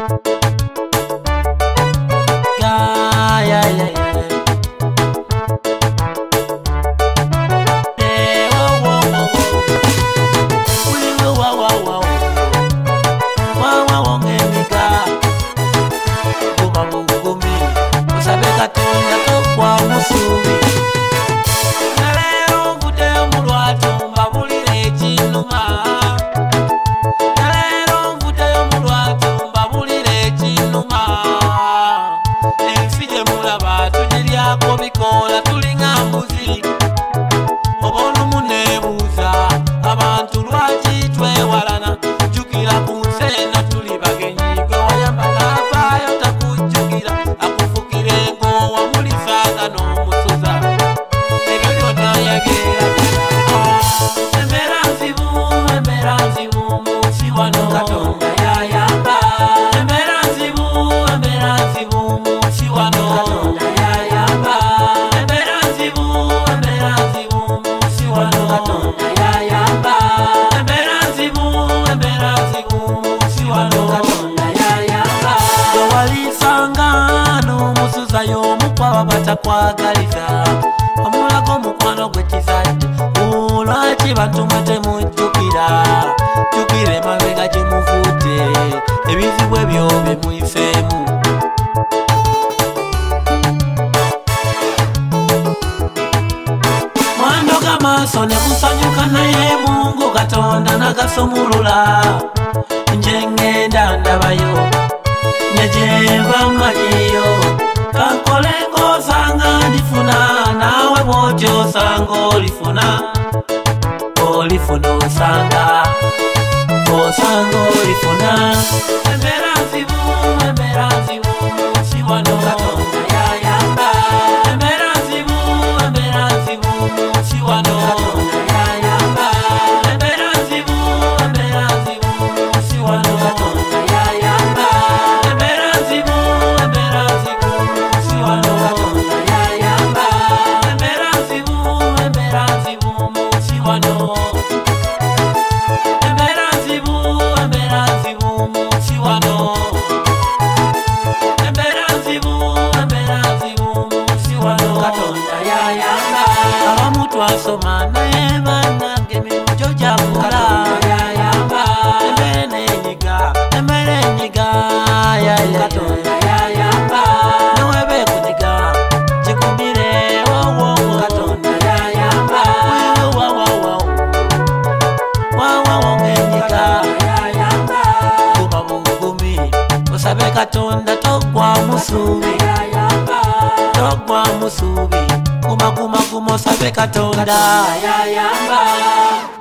Kwagaliza omulago mukwano gwe kizadde lwaki batuma temujjukira jjukira emabega gye muvudde ebizibu ebyo bye muyifeemu. Mwandoga maaso ne musanyuka naye Mungu Katonda nagasumulula nje ngenda ndabayo ne gye nva mmanyiyo kankole ng'osanga ndifuna nawe bw'otyo osanga olifuna osanga olifuna. Embeera nzibu munsi wano Katonda yayamba. Embeera nzibu munsi wano Katonda yayamba. Embeera nzibu munsi wano Katonda yayamba. Embeera nzibu munsi wano Katonda yayamba. Embeera nzibu munsi wano. Embeera nzibu munsi wano. Embeera nzibu munsi wano Katonda yayamba. Abamu twasoma naye bannange emirimu gyo gyakula Katonda yayamba. Embeera enyiga Katonda yayamba. Newebe kunyiga gikumire Katonda yayamba. Ng'enyiga guma bugumi osabe Katonda togwa musubi guma osabe Katonda yayamba.